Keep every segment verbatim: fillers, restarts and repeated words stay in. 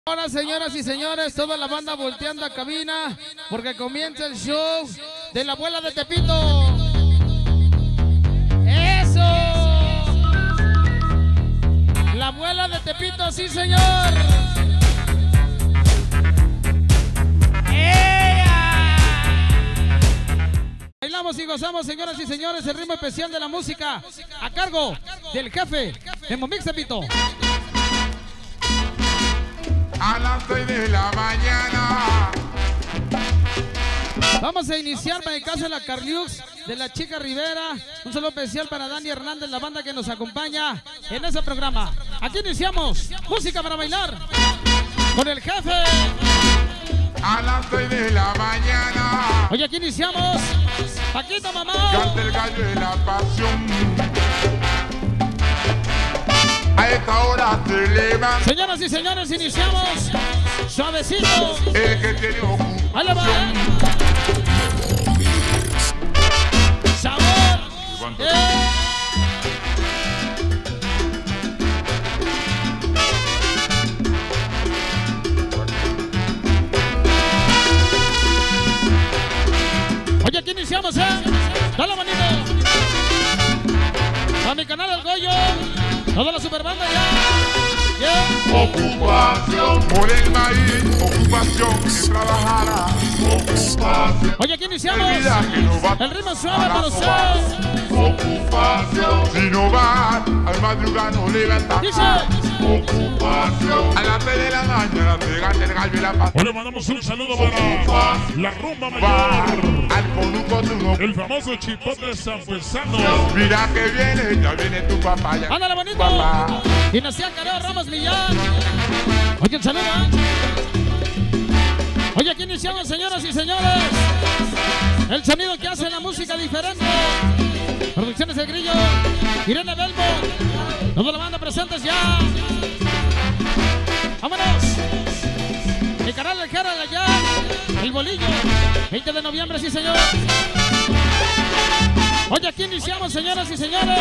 Ahora, señoras y señores, toda la banda volteando a cabina porque comienza el show de la abuela de Tepito. ¡Eso! La abuela de Tepito, sí, señor. ¡Ea! Bailamos y gozamos, señoras y señores, el ritmo especial de la música a cargo del jefe de Momix Tepito. A las seis de la mañana. Vamos a iniciar para el caso de la Carliux, de la Chica Rivera. Un saludo especial para Dani Hernández, la banda que nos acompaña en ese programa. Aquí iniciamos música para bailar con el jefe. A las seis de la mañana. Oye, aquí iniciamos. Paquito, mamá. Canta el gallo de la pasión. A esta hora se levanta. Señoras y señores, iniciamos suavecito. El que tiene ocupación. Ahí le va. Sabor. Eh. Oye, aquí iniciamos, ¿eh? Dale, manito. A mi canal El Goyo. Toda la superbanda ya. Yeah. Ocupación por el maíz. Ocupación que trabajara. Ocupación. Oye, aquí iniciamos. El, no va el ritmo suave para usted. Ocupación. Si no va al madrugada no levanta. Dice. Ocupación. A las seis de la mañana te gana el gallo y la paz. Hoy le mandamos un saludo para la rumba mayor. Al conuco tú no. El famoso chipotle sanfuesano. Mira que viene, ya viene tu papá. Ya. Ándale, bonito. Papá. Dinastía Careo Ramos Millán. Oye, un saludo. Oye, aquí iniciamos, señoras y señores. El sonido que hace la música diferente. Producciones El Grillo. Irene Belmo. Toda la banda presentes ya. ¡Vámonos! Mi canal El Jara de allá. El Bolillo. veinte de noviembre, sí, señor. Oye, aquí iniciamos, señoras y señores.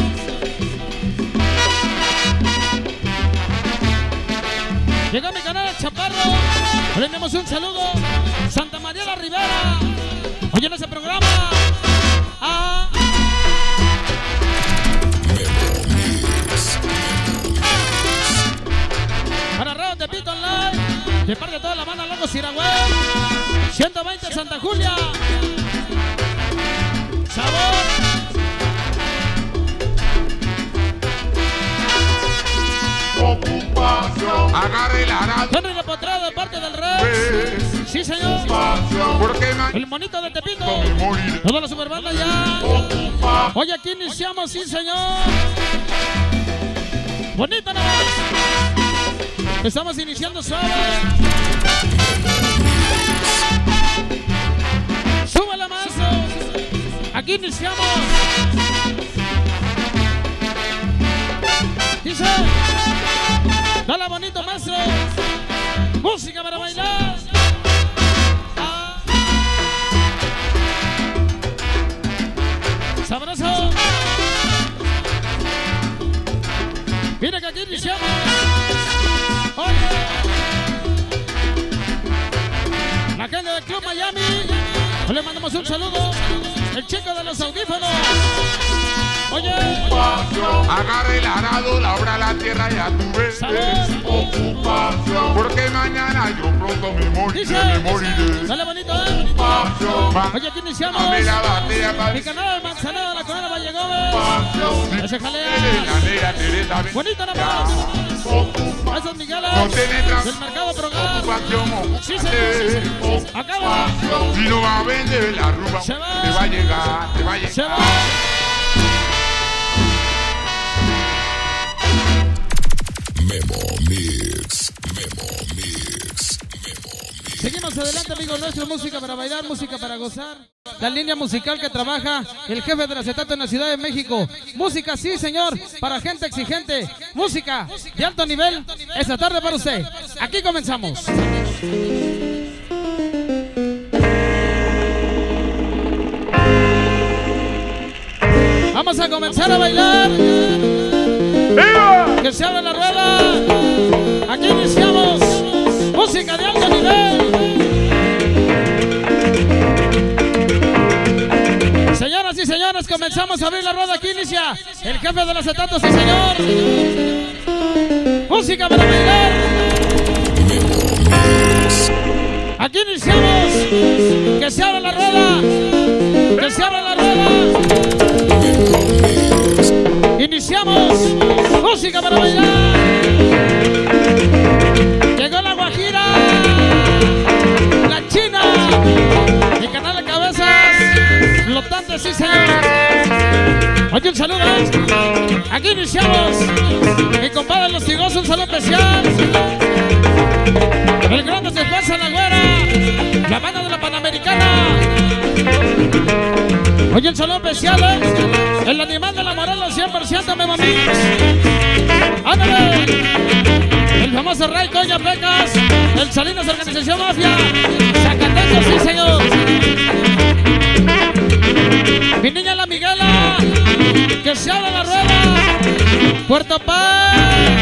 Llegó mi canal El Chaparro. Le enviamos un saludo. Santa María la Rivera. Oye, en ese programa. Ah. Para Radio Tepito Online. De parte de toda la banda Locos Siragüey. ciento veinte Santa Julia. Sabor. Ocupación. Agarre el arado. Henry de Potrado de parte del Rey. Sí, señor. Porque man... El monito de Tepito. me moriré. Toda la superbanda ya. Ocupación. Oye, aquí iniciamos, sí, señor. Bonito nada más. Estamos iniciando suave. Súbala más. Aquí iniciamos. Dice. Dale bonito, maestro. Música para bailar. Ah. Sabroso. Mira que aquí iniciamos. Oye. La gente del Club Miami. Le mandamos un saludo. El chico de los audífonos. Oye. Agarre el arado, labra la tierra y a tu vez. Ocupación. Porque mañana yo pronto me moriré, Dice. me moriré. Dale bonito, ¿eh? Ocupación. Oye, aquí iniciamos. Dame la batea para Mi canal de Manzanero, la corona Valle Gómez. ocupación. Ese jalea. La negra Teresa. Bonito nada más. Esos Migueles. No tiene tras- Del mercado Progar. Ocupación. Sí, señor. Acaba. Si no va a vender la rumba, Se va. te va a llegar, te va a llegar. Se va. Memo Mix, Memo Mix, Memo Mix. Seguimos adelante, amigos nuestros. Música para bailar, música para gozar. La línea musical que trabaja el jefe del acetato en la Ciudad de México. Música, sí, señor, para gente exigente. Música de alto nivel esta tarde para usted. Aquí comenzamos. Vamos a comenzar a bailar. ¡Viva! Que se abra la rueda. Aquí iniciamos. abrir la rueda. Aquí inicia el jefe de los acetatos, sí señor. Música para bailar. Aquí iniciamos. Que se abra la rueda. Que se abra la rueda. Iniciamos. Música para bailar. Llegó la Guajira. La China. Mi canal de cabezas flotantes, sí señor. Oye, un saludo. Aquí iniciamos. Mi compadre Los Tigos, un saludo especial. El grande se pasa la güera. La banda de la Panamericana. Oye, un saludo especial, ¿eh? El animal de la Morelos, cien por ciento, Memo Mix. ¡Ándale! El famoso Ray Coña Pecas. El Salinas Organización Mafia. Zacatecas, sí señor. Mi niña la Miguela. Que se abra la rueda. Puerto Paz.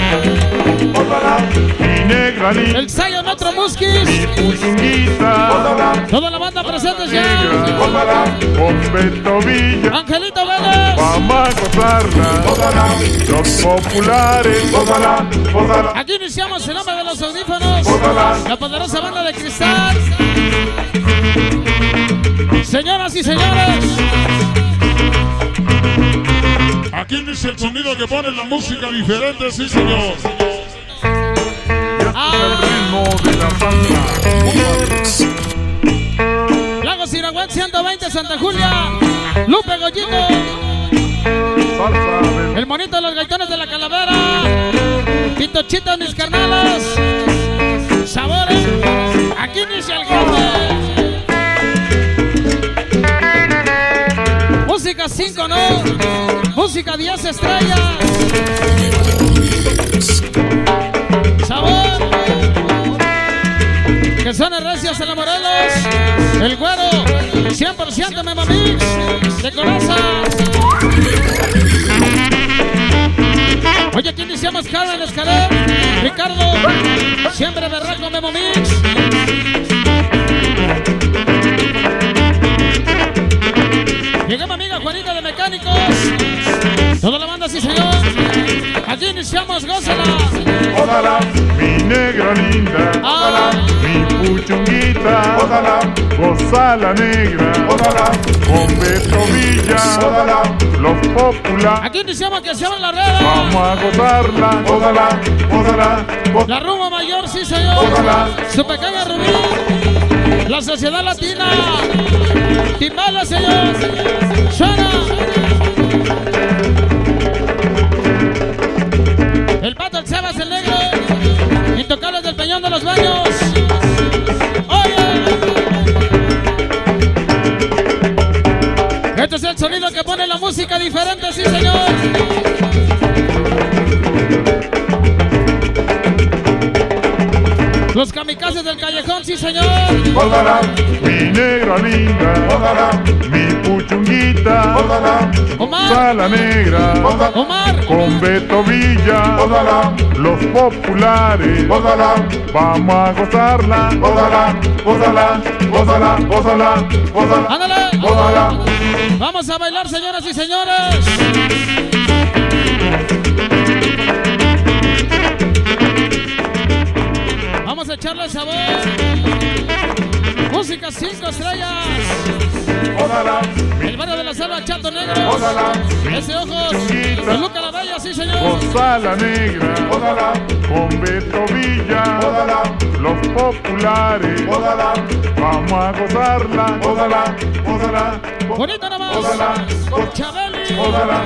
El Sayo Metro Musquis. Toda la banda presente ya. Con Beto Villa. Angelito Vélez. Vamos a gozarla. Los populares. Aquí iniciamos el nombre de los audífonos. La poderosa banda de cristal. Señoras y señores. Aquí inicia el sonido que pone la música diferente, sí señor. Ah. Ritmo de la banda. Lagos Iraguán ciento veinte, Santa Julia. Lupe Goyito. El monito de los gaitones de la Calavera. Pitochito, mis carnalas. Sabores. Aquí inicia el jefe. Música cinco, ¿no? Música diez estrellas. Sabor. Que son recios en la Morelos. El güero. cien por ciento Memo Mix. De Coraza. Oye, aquí iniciamos Carmen Escaler. Ricardo. Siempre berraco Memo Mix. Llega mi amiga Juanita de Mecánicos. Toda la banda, sí señor. Aquí iniciamos, gózala. Ódala, mi negra linda. Ah. Mi puchunguita. Ódala, goza la negra. Ódala, con Beto Villa. Ódala, los populares. Aquí iniciamos que se abra la rueda. Vamos a gozarla. Ódala, ódala, ódala. La rumba mayor, sí señor. Ódala. Su pequeña Rubí. La sociedad latina. Timbala, señor. Suena. El Pato, el Sebas, el Negro. Intocables del Peñón de los Baños. Oye. Este es el sonido que pone la música diferente, sí señor. Los kamikazes del callejón, sí señor. Ódala, mi negra linda. Ódala, mi puchunguita. Ódala, Omar. goza la negra. Omar. Con Beto Villa. Ódala, los populares. Ódala, vamos a gozarla. Ódala, gózala, gózala, gózala, gózala. Ándale. Ódala. Vamos a bailar, señoras y señores. Vamos a echarle sabor. Música cinco estrellas. Ódala, El barrio de la Selva, Chato Negro. ódala, Ese ojos. De Luca la Bella, sí señor. goza la negra. Ódala, con Beto Villa. Ódala, los populares. Ódala, vamos a gozarla. Ódala, ódala, Bonito nomás. ódala, Chabeli. ódala.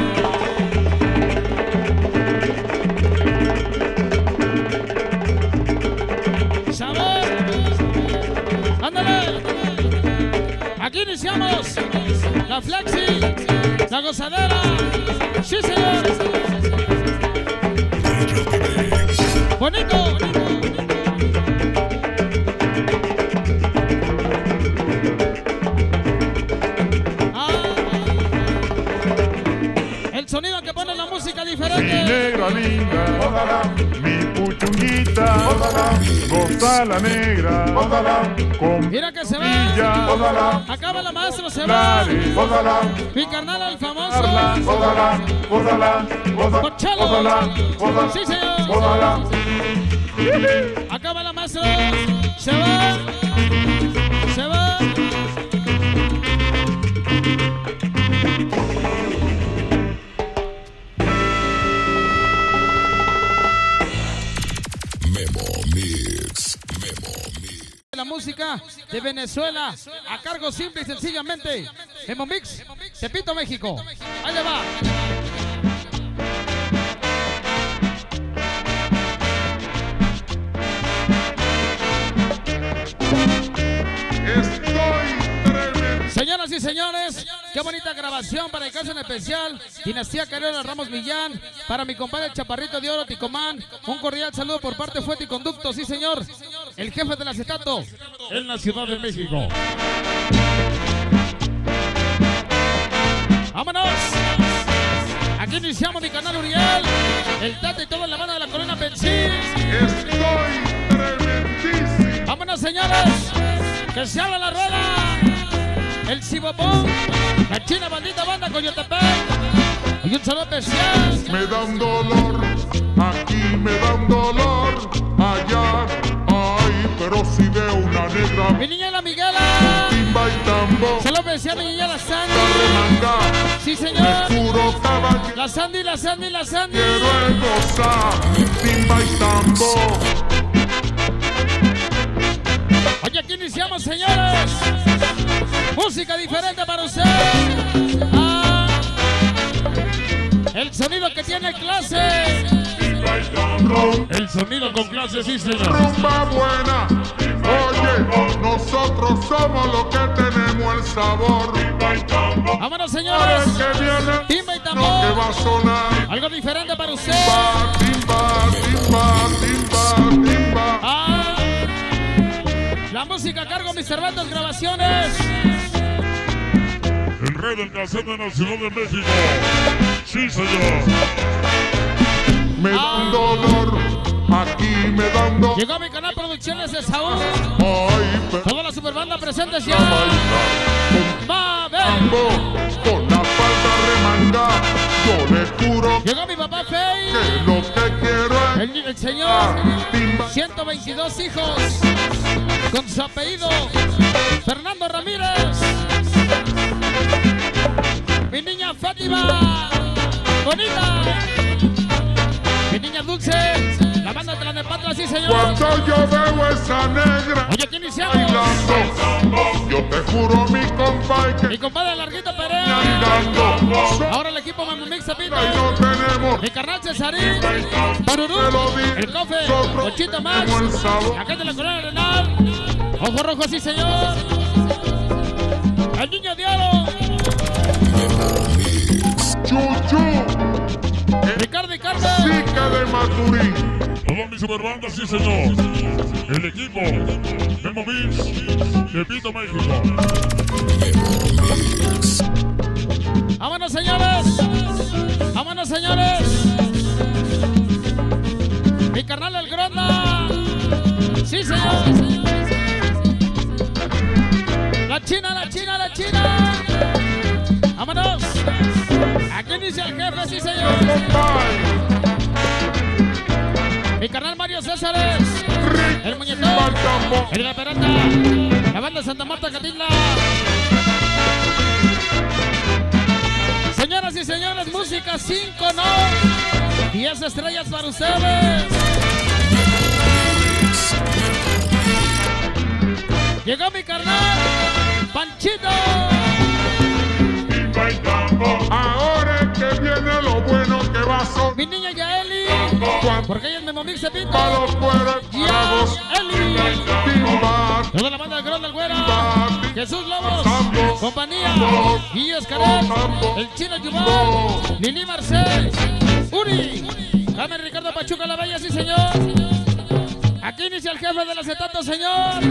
Sabor. Ándale. Aquí iniciamos. La Flexi. La gozadera. Sí, señor. Bonito. Ah. El sonido que pone la música Mi diferente. negra linda. Ódala, mi puchunguita. Ódala, está la negra, gózala, con Mira que se Villa, va. gózala, Acaba la maestro, se va. Lari, gózala, Mi carnal el famoso. gózala, gózala, gózala, gózala, Pochalo. gózala, gózala, Sí, señor. gózala. Acaba la maestro. Se va. Se va. Memo Mix, Memo Mix. La música de Venezuela a cargo simple y sencillamente Memo Mix, Tepito, México. Ahí le va. Señoras y señores, qué bonita grabación para el caso en especial. Dinastía Carrera Ramos Millán, para mi compadre el Chaparrito de Oro Ticomán. Un cordial saludo por parte Fuerte y Conducto, sí señor. El jefe del acetato En la Ciudad de México. ¡Vámonos! Aquí iniciamos mi canal Uriel, el Tata y toda la banda de la Corona Pensil. Estoy tremendísimo. ¡Vámonos, señores! ¡Que se abra la rueda! El Cibopón, la China Bandita Banda Coyotepec. Y un saludo especial. Me da un dolor, aquí me da un dolor, allá, ay, pero si veo una negra, Mi niña la Miguela. timba y tambor, Saludo especial mi niña la Sandy. remanga, Sí, señor. puro caballero, La Sandy, la Sandy, la Sandy. quiero gozar, timba y tambor. Oye, aquí iniciamos, señores. Música diferente para usted. Ah, el sonido que tiene clase. El sonido con clase, sí, señor. Rumba buena, oye, nosotros somos los que tenemos el sabor. Vámonos, A señores. ver que viene, Timba y lo que tambor. va a sonar. Algo diferente para usted. Timba, timba, timba, timba, timba. Ah, la música a cargo mis Cervantes Grabaciones. El rey del cassette de la Ciudad de México. Sí, señor. Me da un dolor, aquí me da un dolor. Llegó a mi canal Producciones de Saúl. Ay, pero Toda la superbanda presente ya. con Va a ver. tambo, con la falda remangada, yo le juro Llegó mi papá Fey. que lo que quiero es El, el señor. timba. ciento veintidós hijos. Con su apellido. Fernando Ramírez. Mi niña Fátima. Bonita. Mi niña Dulce. La banda de Tlanepantla, sí señor. Cuando yo veo esa negra Oye, aquí iniciamos. bailando, yo te juro mi compadre Mi que compadre Larguito Pérez. andando. Ahora el equipo Memo Mix Tepito. Ahí no tenemos, Mi carnal Cesarín. Barurú. te lo digo, El Cofe. nosotros Ochito Max. tenemos el sabor. La gente de la Corona Arenal. Ojo rojo, sí señor. El niño de oro. Chuchu, Ricardo y Carmen. chica de Maturín. Toda mi superbanda, sí, señor. El equipo Memo Mix, Tepito, México. Vámonos, señores. Vámonos, señores. Mi carnal el Gronda. Sí, señor. La China, la China, la China. Vámonos. Aquí inicia el jefe, sí, señor. Mi carnal Mario Césares. El muñetón. El de la Peralta. La banda Santa Marta Catitla. Señoras y señores, música cinco, no. diez estrellas para ustedes. Llegó mi carnal, Panchito. Ahora es que viene lo bueno que va a sonar. Mi niña Yaeli. Porque ella es Memo Mix Tepito. A los cueros, bravos, Yaeli. timba, Toda la banda del Grón del Güera. timba, Jesús Lobos. Tambo, Compañía. tambo, Guillo Escaret. tambo, El Chino tambo. Yubán. Lili Marcel. Uri. Carmen Ricardo Pachuca La Bella, sí señor. Aquí inicia el jefe del acetato, señor.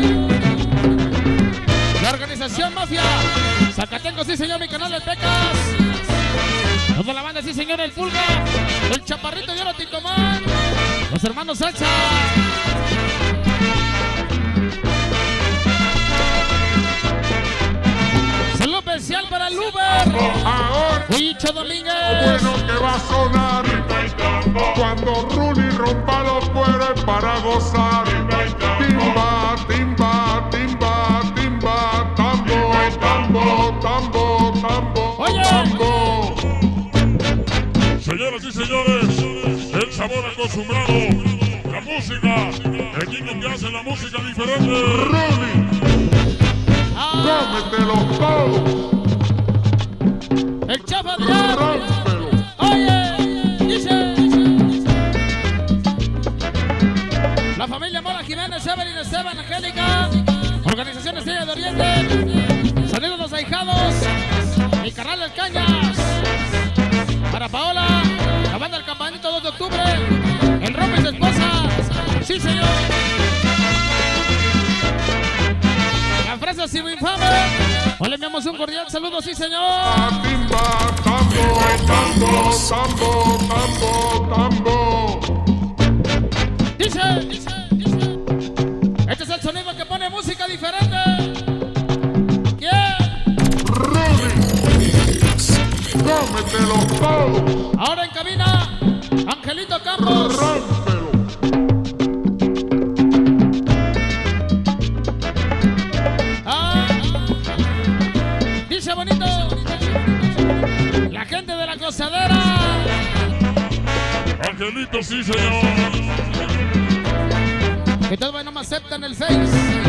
La organización Mafia. Zacatenco, sí señor, mi canal del Pecas. Toda la banda, sí señor, el Pulga. El Chaparrito de Oro Ticomán. Los hermanos Sacha. Chucho Domínguez. Bueno que va a sonar cuando Rudy rompa los cueros para gozar. Timba, timba, timba, timba, tambo, tambo, tambo, tambo, Oye. tambo. Señoras y señores, el sabor acostumbrado, la música, el equipo que hace la música diferente. Rudy, Ah, cómetelo todo, el Chef Adrián. rómpelo. Oye, dice. La familia Mora Jiménez, Evelyn, Esteban, Angélica. Organización Estrella de Oriente. Sonidos Los Ahijados. Mi canal El Cañas. Para Paola. La banda del Campanito dos de octubre. El Rompe y su esposa. Sí, señor. La fresa Sibo Infame. Hoy le enviamos un cordial saludo, sí, señor. Timba, tambo, tambo, tambo, tambo, tambo. Dice, dice, dice. Este es el sonido que pone música diferente. ¿Quién? Rudy, cómetelo todo, Ahora en cabina, Angelito Campos. rómpelo. Ah, dice bonito. La gente de la gozadera. Angelito, sí, señor. Que todavía no me aceptan el Face.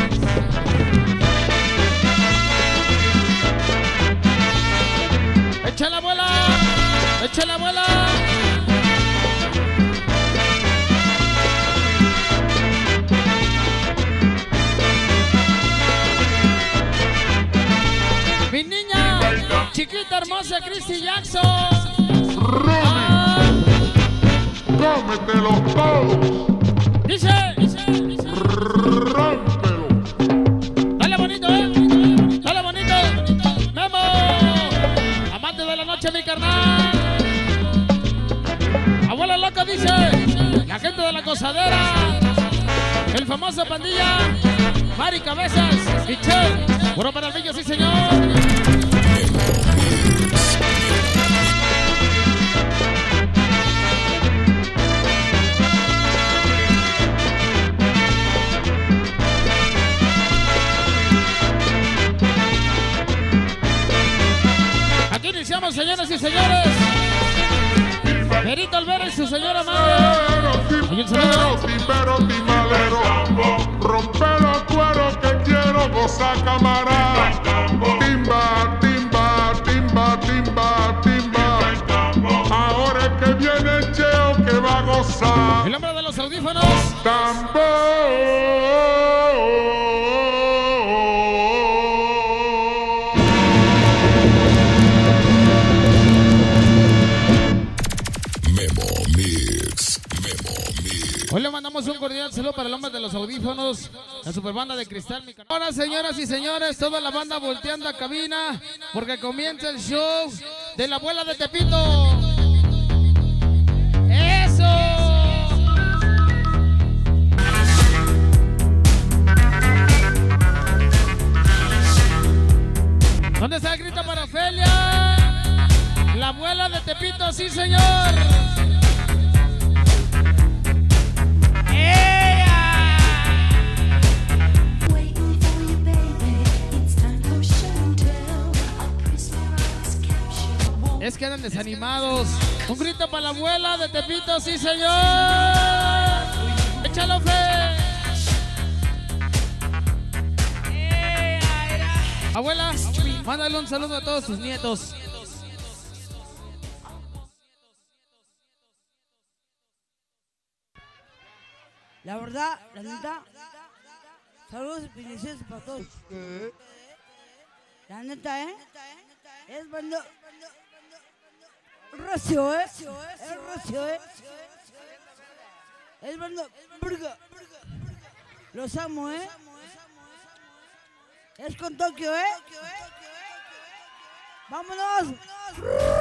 Echa la abuela. Echa la abuela. Mi niña, chiquita hermosa Christy Jackson. Ah, Cómetelo todo, dice, dice, dice. rómpelo. Dale bonito, eh. Dale bonito. Memo. Amante de la noche, mi carnal. Abuela loca dice. La gente de la gozadera. El famoso pandilla. Mari Cabezas. Michelle. Puro para el bello, sí, señor. Aquí iniciamos, señoras y señores. Perito Alvera y su señora madre. Oye, el saludo. Timbero, timalero, rompe los cueros que quiero gozar, camarada. Timba, timba, timba, timba, timba. Ahora es que viene el cheo que va a gozar. El hombre de los audífonos. Tambor. Memo Mix, Memo Mix. Hoy le mandamos un cordial saludo para el hombre de los audífonos, la superbanda de Cristal. Mi canal. Ahora, señoras y señores, toda la banda volteando a cabina porque comienza el show de la abuela de Tepito. ¡Eso! ¿Dónde está el grito para Ofelia? La abuela de Tepito, sí, señor. Es que andan desanimados. Un grito para la abuela de Tepito, sí, señor. Échalo, fe. Abuela, mándale un saludo a todos tus nietos. La verdad, la neta, saludos y bendiciones para todos. La neta, ¿eh? Es bueno. Recio, ¿eh? Es recio, ¿eh? Es bueno. Los amo, ¿eh? Es con Tokio, ¿eh? ¡Vámonos!